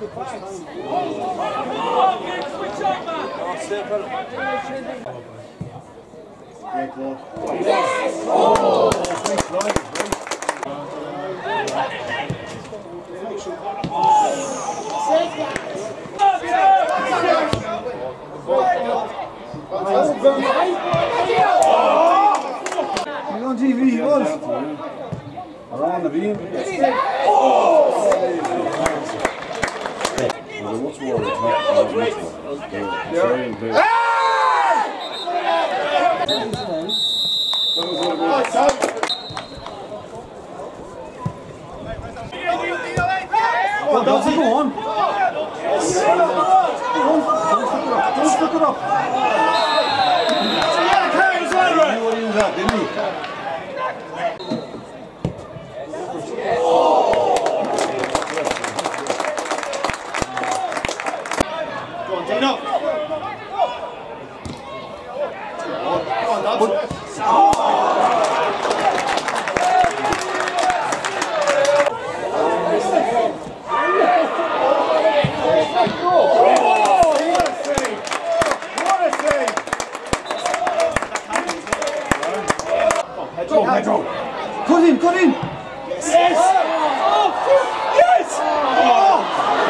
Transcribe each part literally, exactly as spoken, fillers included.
Yes! Oh! He's on T V, he was. Around the beam. Oh! What's more? Well, don't go on. Don't stick it up. He would use that, didn't he? Go on, Dino. Go on, Dad. Cut in, cut in! Yes! Oh, yes! Oh!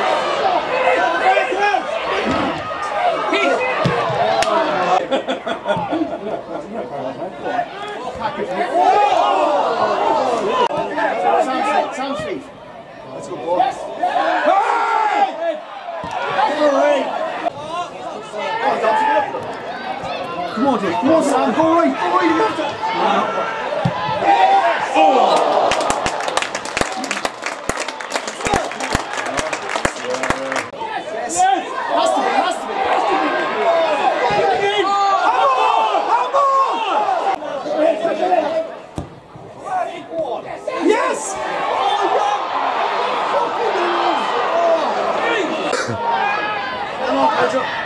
Sound Steve. Let's go, boy. Come on, Jake. Come on, Sam. Go right. Go right. You have to. Yes! Come on, Pedro.